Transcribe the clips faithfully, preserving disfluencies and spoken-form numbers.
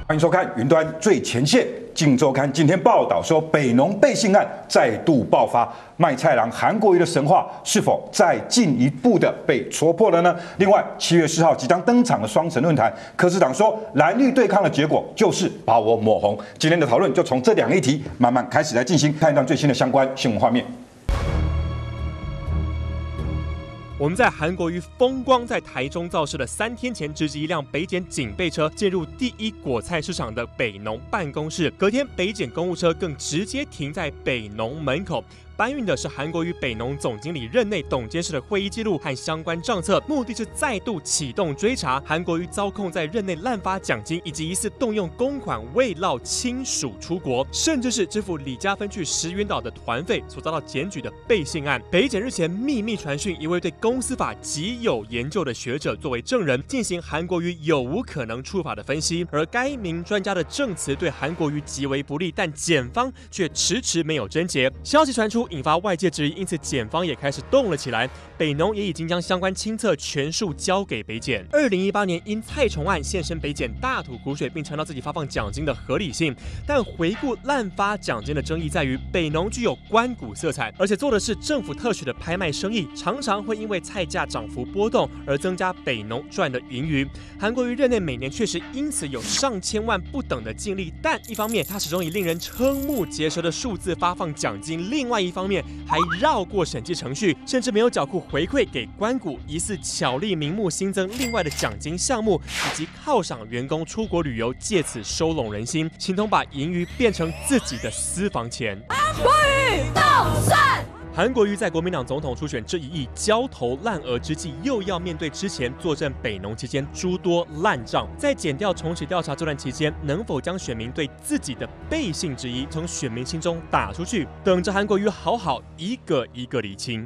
欢迎收看《云端最前线》。镜周刊今天报道说，北农背信案再度爆发，卖菜郎韩国瑜的神话是否再进一步的被戳破了呢？另外，七月四号即将登场的双城论坛，柯市长说蓝绿对抗的结果就是把我抹红。今天的讨论就从这两个议题慢慢开始来进行，看一段最新的相关新闻画面。 我们在韩国瑜风光在台中造势的三天前，直击一辆北检警备车进入第一果菜市场的北农办公室。隔天，北检公务车更直接停在北农门口。 搬运的是韩国瑜北农总经理任内董监事的会议记录和相关账册，目的是再度启动追查韩国瑜遭控在任内滥发奖金，以及疑似动用公款慰劳亲属出国，甚至是支付李家分去石原岛的团费所遭到检举的背信案。北检日前秘密传讯一位对公司法极有研究的学者作为证人，进行韩国瑜有无可能触法的分析。而该名专家的证词对韩国瑜极为不利，但检方却迟迟没有侦结。消息传出， 引发外界质疑，因此检方也开始动了起来。北农也已经将相关清册全数交给北检。二零一八年因蔡崇案现身北检，大吐苦水，并强调自己发放奖金的合理性。但回顾滥发奖金的争议在于，北农具有官股色彩，而且做的是政府特许的拍卖生意，常常会因为菜价涨幅波动而增加北农赚的盈余。韩国瑜任内每年确实因此有上千万不等的净利，但一方面他始终以令人瞠目结舌的数字发放奖金，另外一方面 还绕过审计程序，甚至没有缴库回馈给官股，疑似巧立名目新增另外的奖金项目，以及犒赏员工出国旅游，借此收拢人心，形同把盈余变成自己的私房钱。韩国瑜动算。 韩国瑜在国民党总统初选这一役焦头烂额之际，又要面对之前坐镇北农期间诸多烂账。在检调重启调查这段期间，能否将选民对自己的背信之疑从选民心中打出去？等着韩国瑜好好一个一个厘清。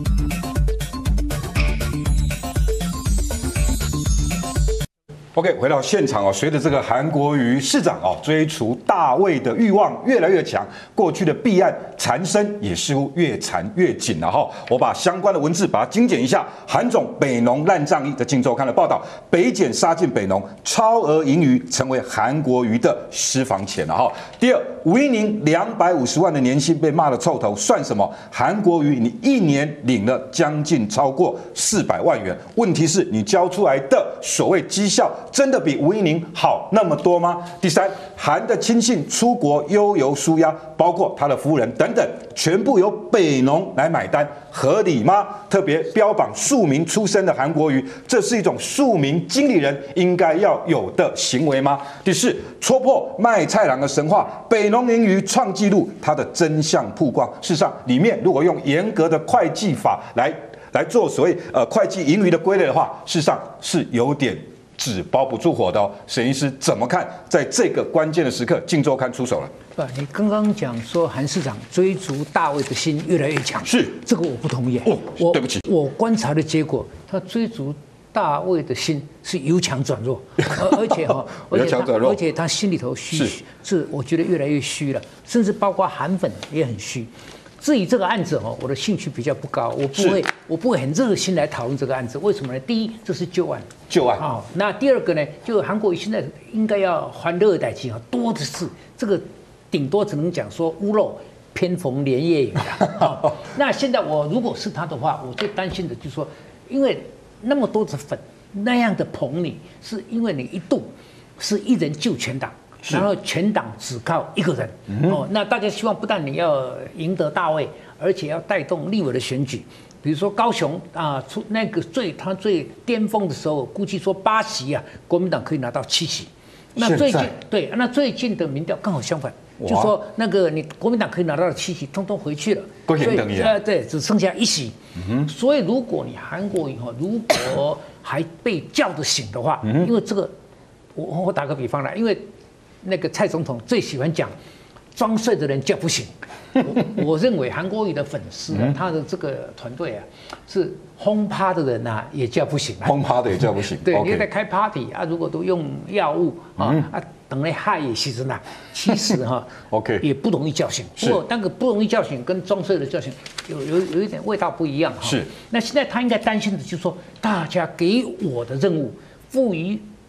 OK， 回到现场哦，随着这个韩国瑜市长哦追除大卫的欲望越来越强，过去的弊案缠身也似乎越缠越紧了哈。我把相关的文字把它精简一下：韩总北农烂账一的《镜周刊》的报道，北检杀进北农，超额盈余成为韩国瑜的私房钱了哈。第二，吴怡宁两百五十万的年薪被骂了臭头，算什么？韩国瑜你一年领了将近超过四百万元，问题是你交出来的所谓绩效 真的比吴怡宁好那么多吗？第三，韩的亲信出国悠游舒压，包括他的夫人等等，全部由北农来买单，合理吗？特别标榜庶民出身的韩国瑜，这是一种庶民经理人应该要有的行为吗？第四，戳破卖菜郎的神话，北农盈余创纪录，它的真相曝光。事实上，里面如果用严格的会计法来来做所谓呃会计盈余的归类的话，事实上是有点 纸包不住火的哦，沈医师怎么看？在这个关键的时刻，《镜周刊》出手了。 不，你刚刚讲说韩市长追逐大卫的心越来越强，是这个我不同意。哦，我对不起，我观察的结果，他追逐大卫的心是由强转弱，而且哈，而且他而且他心里头虚，是我觉得越来越虚了，甚至包括韩粉也很虚。 至于这个案子哦，我的兴趣比较不高，我不会，我不会很热心来讨论这个案子。为什么呢？第一，这是旧案， 旧案啊、哦。那第二个呢，就韩国瑜现在应该要还热带期啊，多的是。这个顶多只能讲说屋漏偏逢连夜雨啊。哦、那现在我如果是他的话，我最担心的就是说，因为那么多的粉那样的捧你，是因为你一度是一人救全党。 然后全党只靠一个人、嗯、哦，那大家希望不但你要赢得大位，而且要带动立委的选举。比如说高雄啊，出那个最他最巅峰的时候，估计说八席啊，国民党可以拿到七席。那最近对，那最近的民调刚好相反，就说那个你国民党可以拿到七席，通通回去了，所以呃对，只剩下一席。嗯、所以如果你韩国瑜哈，如果还被叫得醒的话，嗯、因为这个我我打个比方来，因为 那个蔡总统最喜欢讲，装睡的人叫不醒。我我认为韩国瑜的粉丝、啊，他的这个团队啊，是轰趴的人啊，也叫不醒、啊。 轰趴的也叫不醒。 对， okay. 你在开 party 啊，如果都用药物啊、嗯、啊，等来害也其实呢，其实哈、啊、，OK 也不容易叫醒。不过那个不容易叫醒跟装睡的叫醒有有有一点味道不一样哈。是。那现在他应该担心的就是说，大家给我的任务赋予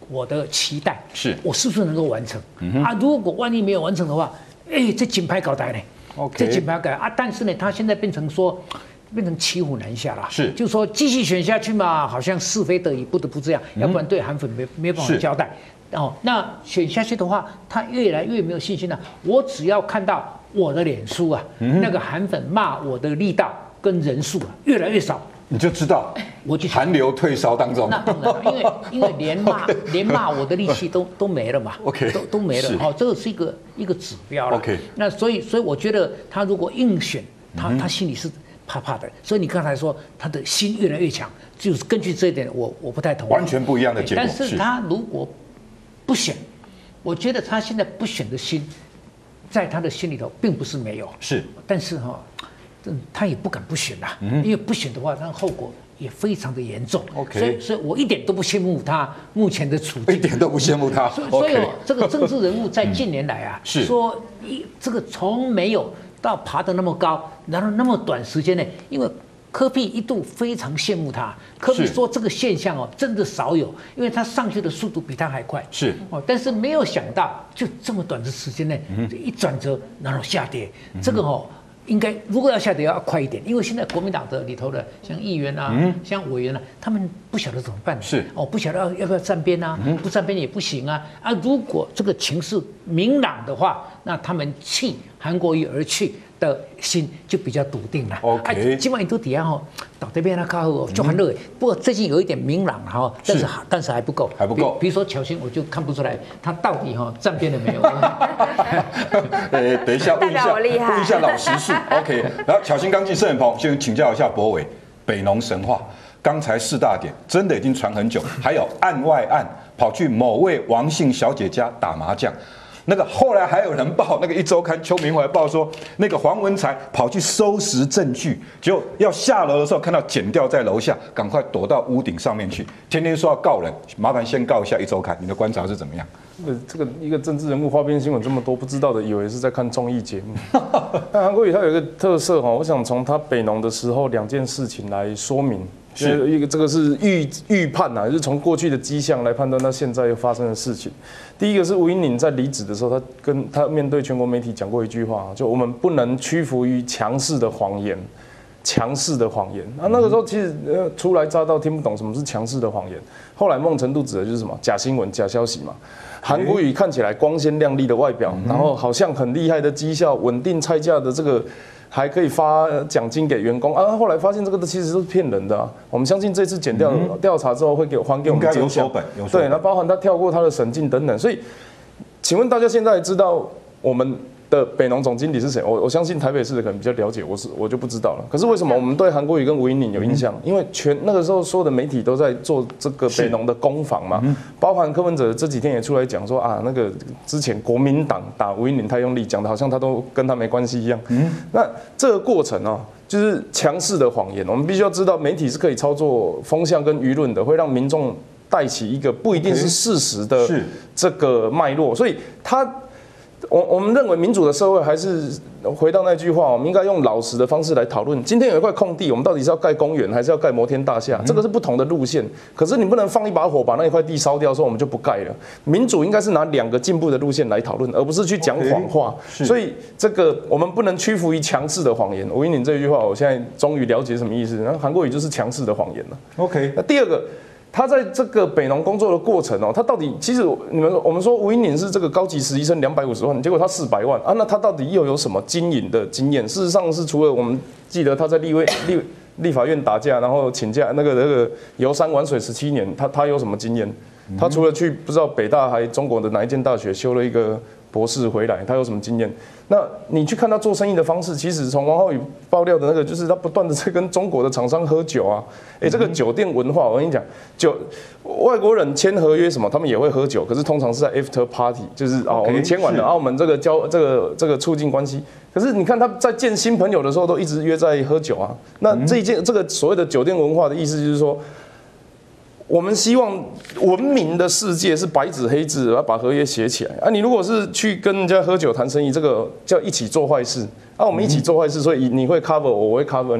我的期待， 是我是不是能够完成、 嗯、 啊？如果万一没有完成的话，哎，这金牌搞呆呢 ？OK， 这金牌搞啊！但是呢，他现在变成说。变成骑虎难下了， 是， 就说继续选下去嘛，好像是非得已，不得不这样，嗯、要不然对韩粉没没办法交代。哦，那选下去的话，他越来越没有信心了。我只要看到我的脸书啊，嗯、那个韩粉骂我的力道跟人数啊越来越少， 你就知道， 我就韩流退烧当中。 那当然了，因为因为连骂连骂我的力气都都没了嘛 ，OK， 都都没了。哦，这个是一个一个指标了。 OK， 那所以所以我觉得他如果硬选，他他心里是。怕怕的，所以你刚才说他的心越来越强，就是根据这一点，我我不太同意， 完全不一样的结果。 但是他如果不选，我觉得他现在不选的心，在他的心里头并不是没有， 是， 但是哈、哦，他也不敢不选啦，嗯、因为不选的话，那后果也非常的严重。 OK， 所以所以我一点都不羡慕他目前的处境， 一点都不羡慕他。 所以所以、哦、这个政治人物在近年来啊， 是说一这个从没有。到爬得那么高，然后那么短时间内，因为柯 P 一度非常羡慕他，柯 P 说这个现象哦真的少有，因为他上去的速度比他还快， 是哦，但是没有想到就这么短的时间内，嗯、一转折然后下跌，嗯、这个哦。应该如果要下跌要快一点，因为现在国民党的里头的像议员啊、嗯、像委员啊，他们不晓得怎么办， 是哦，不晓得要要不要站边啊，嗯、不站边也不行啊啊！如果这个情势明朗的话，那他们弃韩国瑜而去的心就比较笃定了。 OK， 今晚印度底下哈倒这边那靠后就很热，不过最近有一点明朗哈，但是但是还不够， 还不够。 比如说乔欣，我就看不出来他到底哈站边了没有。 呃，等一下问一下，问一下老实数。OK， 然后巧芯刚进摄影棚，先请教一下柏伟，北农神话，刚才四大点真的已经传很久，还有案外案，跑去某位王姓小姐家打麻将，那个后来还有人报，那个一周刊邱明怀报说，那个黄文才跑去收拾证据，结果要下楼的时候看到剪掉在楼下，赶快躲到屋顶上面去，天天说要告人，麻烦先告一下一周刊，你的观察是怎么样？ 这个一个政治人物花边新闻这么多，不知道的以为是在看综艺节目。那韩国瑜他有一个特色哈，我想从他北农的时候两件事情来说明。是一个这个是预预判呐，就是从过去的迹象来判断他现在又发生的事情。第一个是吴音宁在离职的时候，他跟他面对全国媒体讲过一句话，就我们不能屈服于强势的谎言。强势的谎言啊，那个时候其实呃初来乍到听不懂什么是强势的谎言。后来孟晨都指的就是什么假新闻、假消息嘛。韩国瑜看起来光鲜亮丽的外表，然后好像很厉害的绩效、稳定菜价的这个，还可以发奖金给员工啊。后来发现这个其实都是骗人的啊。我们相信这次检调调查之后会给还给我们真相。对，那包含他跳过他的审计等等。所以，请问大家现在知道我们的北农总经理是谁？我我相信台北市的可能比较了解，我是我就不知道了。可是为什么我们对韩国瑜跟吴音宁有印象？因为全那个时候所有的媒体都在做这个北农的攻防嘛，包含柯文哲这几天也出来讲说啊，那个之前国民党打吴音宁太用力，讲的好像他都跟他没关系一样。那这个过程哦，就是强势的谎言。我们必须要知道，媒体是可以操作风向跟舆论的，会让民众带起一个不一定是事实的这个脉络，所以他。我我们认为民主的社会还是回到那句话，我们应该用老实的方式来讨论。今天有一块空地，我们到底是要盖公园还是要盖摩天大厦？这个是不同的路线。可是你不能放一把火把那一块地烧掉，说我们就不盖了。民主应该是拿两个进步的路线来讨论，而不是去讲谎话。所以这个我们不能屈服于强势的谎言。吴音宁这句话，我现在终于了解什么意思。然后韩国瑜就是强势的谎言了。 OK， 那第二个。他在这个北农工作的过程哦，他到底其实你们我们说吴音宁是这个高级实习生两百五十万，结果他四百万啊，那他到底又有什么经营的经验？事实上是除了我们记得他在立委立立法院打架，然后请假那个那个游山玩水十七年，他他有什么经验？他除了去不知道北大还中国的哪一间大学修了一个博士回来，他有什么经验？那你去看他做生意的方式，其实从王浩宇爆料的那个，就是他不断的在跟中国的厂商喝酒啊。哎、欸，这个酒店文化，我跟你讲，酒外国人签合约什么，他们也会喝酒，可是通常是在 after party， 就是啊、哦，我们签完了，澳门这个交这个这个促进关系。可是你看他在见新朋友的时候，都一直约在喝酒啊。那这一件这个所谓的酒店文化的意思就是说。我们希望文明的世界是白纸黑字，要把合约写起来啊！你如果是去跟人家喝酒谈生意，这个叫一起做坏事啊！我们一起做坏事，所以你会 cover 我，我会 cover 你。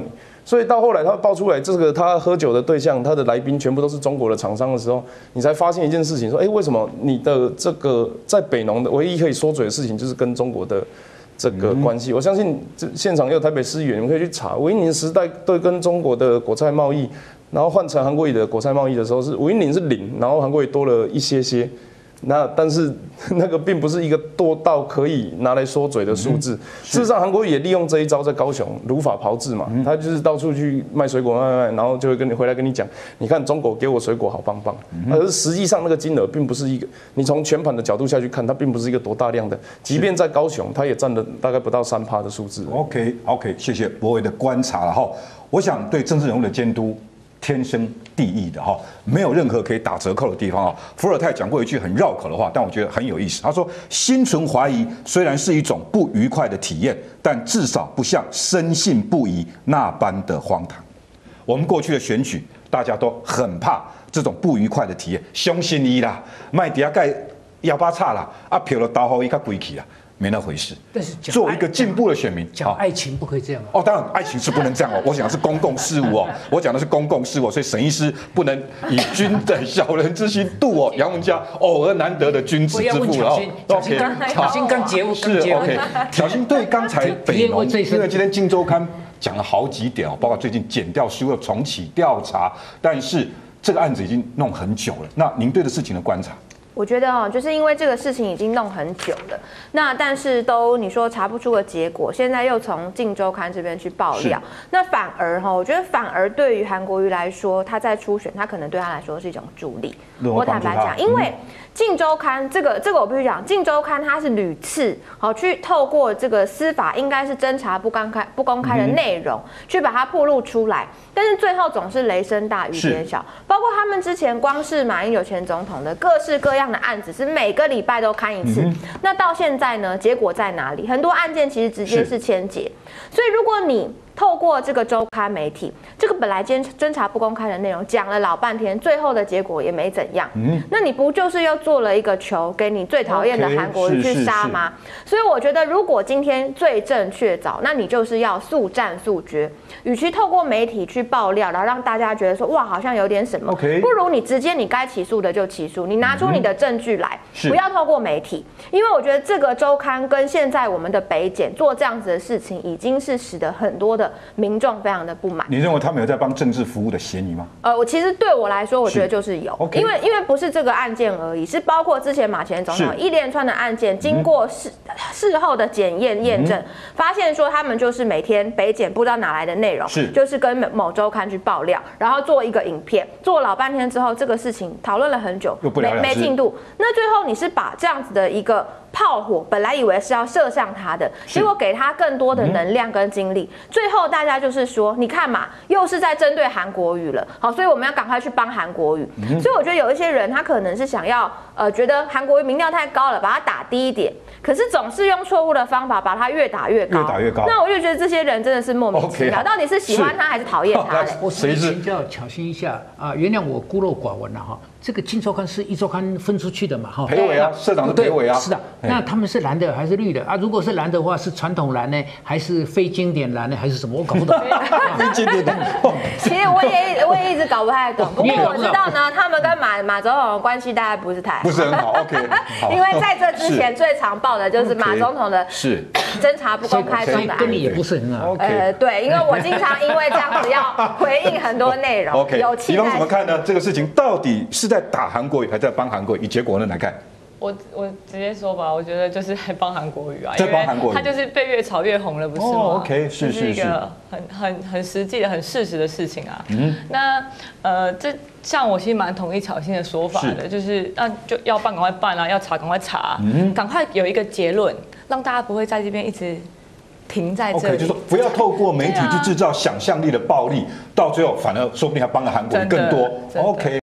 所以到后来他爆出来这个他喝酒的对象，他的来宾全部都是中国的厂商的时候，你才发现一件事情，说，哎，为什么你的这个在北农的唯一可以说嘴的事情，就是跟中国的这个关系？我相信这现场也有台北市议员，你们可以去查，吴音宁时代对跟中国的果菜贸易，然后换成韩国瑜的果菜贸易的时候，是吴音宁是零，然后韩国瑜多了一些些。那但是那个并不是一个多到可以拿来说嘴的数字。事实上，韩国瑜也利用这一招，在高雄如法炮制嘛，他就是到处去卖水果卖卖卖，然后就会跟你回来跟你讲，你看中国给我水果好棒棒。而是实际上那个金额并不是一个，你从全盘的角度下去看，它并不是一个多大量的，即便在高雄，它也占了大概不到三趴的数字。 OK OK， 谢谢博伟的观察了哈。我想对政治人物的监督，天生地义的哈，没有任何可以打折扣的地方啊。伏尔泰讲过一句很绕口的话，但我觉得很有意思。他说：“心存怀疑虽然是一种不愉快的体验，但至少不像深信不疑那般的荒唐。”我们过去的选举，大家都很怕这种不愉快的体验，相信伊啦，卖底下盖幺八叉啦，啊票了刀后一个鬼去啦。没那回事， 但是做一个进步的选民， 讲爱情不可以这样哦。当然，爱情是不能这样哦。我讲的是公共事务哦，我讲的是公共事务，所以沈医师不能以君等小人之心度哦。杨文佳偶而难得的君子之腹哦。 OK， 小心刚结婚是 OK。小心对刚才北农，因为今天《镜周刊》讲了好几点哦，包括最近检调书又重启调查，但是这个案子已经弄很久了。那您对这事情的观察？ 我觉得哦，就是因为这个事情已经弄很久了，那但是都你说查不出个结果，现在又从《镜周刊》这边去爆料，那反而哈，我觉得反而对于韩国瑜来说，他在初选，他可能对他来说是一种助力。我坦白讲，因为《镜周刊》这个这个我必须讲，《镜周刊》它是屡次好去透过这个司法应该是侦查不公开不公开的内容，去把它暴露出来，但是最后总是雷声大雨点小，包括他们之前光是马英九前总统的各式各样的案子是每个礼拜都看一次，嗯、那到现在呢，结果在哪里？很多案件其实直接是签结，所以如果你透过这个周刊媒体，这个本来侦侦查不公开的内容讲了老半天，最后的结果也没怎样，嗯、那你不就是又做了一个球给你最讨厌的韩国瑜去杀吗？所以我觉得，如果今天罪证确凿，那你就是要速战速决。与其透过媒体去爆料，然后让大家觉得说哇好像有点什么， okay. 不如你直接你该起诉的就起诉，你拿出你的证据来，嗯、不要透过媒体，因为我觉得这个周刊跟现在我们的北检做这样子的事情，已经是使得很多的民众非常的不满。 你认为他们有在帮政治服务的嫌疑吗？ 呃，我其实对我来说，我觉得就是有， okay. 因为因为不是这个案件而已，是包括之前马前总统一连串的案件，经过事事后的检验验证，嗯、发现说他们就是每天北检不知道哪来的内容，是就是跟某周刊去爆料，然后做一个影片，做老半天之后，这个事情讨论了很久，没没进度。那最后你是把这样子的一个炮火，本来以为是要射向他的，结果给他更多的能量跟精力，嗯、最后大家就是说，你看嘛，又是在针对韩国瑜了，好，所以我们要赶快去帮韩国瑜。嗯、所以我觉得有一些人他可能是想要，呃，觉得韩国瑜民调太高了，把它打低一点。可是总是用错误的方法把它越打越高， 越打越高。 那我就觉得这些人真的是莫名其妙， okay, 到底是喜欢他还是讨厌他？ 我是请教巧心一下啊，原谅我孤陋寡闻了哈。这个《镜周刊》是一周刊分出去的嘛哈？ 裴伟啊，社长是裴伟啊。 是的，那他们是蓝的还是绿的啊？如果是蓝的话，是传统蓝呢，还是非经典蓝呢，还是什么？我搞不懂。 非经典蓝。 其实我也我也一直搞不太懂。不过我知道呢，他们跟马马总统的关系大概不是太好， 不是很好。OK。 因为在这之前最常报的就是马总统的是侦查不公开中的案子， 跟你也不是很好。 呃，对，因为我经常因为这样子要回应很多内容。 OK。有期待。你怎么看呢？这个事情到底是在打韩国瑜，还在帮韩国瑜？以结果论来看， 我我直接说吧，我觉得就是在帮韩国瑜啊， 在帮韩国瑜， 他就是被越炒越红了，不是吗？ 哦 OK， 是是是， 是一个很很很实际的、很事实的事情啊。嗯，那呃，这像我其实蛮同意巧心的说法的，就是那就要办赶快办啊，要查赶快查，嗯，赶快有一个结论，让大家不会在这边一直停在这里。 OK， 就是说不要透过媒体去制造想象力的暴力，到最后反而说不定还帮了韩国瑜更多。OK。